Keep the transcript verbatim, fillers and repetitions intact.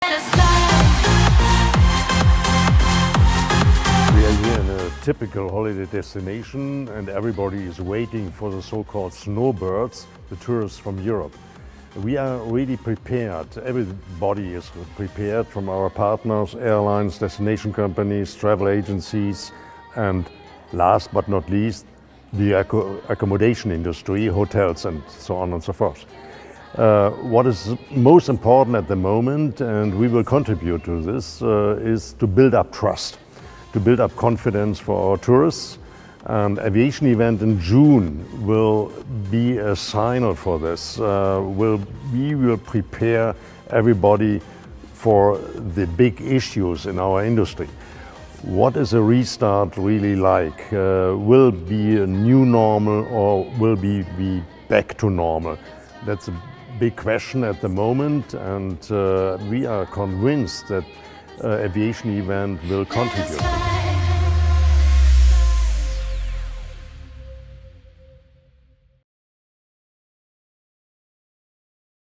We are here in a typical holiday destination and everybody is waiting for the so-called snowbirds, the tourists from Europe. We are really prepared. Everybody is prepared, from our partners, airlines, destination companies, travel agencies, and last but not least, the accommodation industry, hotels and so on and so forth. Uh, what is most important at the moment, and we will contribute to this, uh, is to build up trust, to build up confidence for our tourists. An aviation event in June will be a signal for this. Uh, we'll, we will prepare everybody for the big issues in our industry. What is a restart really like? Uh, will be a new normal or will be, be back to normal? That's a big question at the moment, and uh, we are convinced that uh, aviation event will contribute.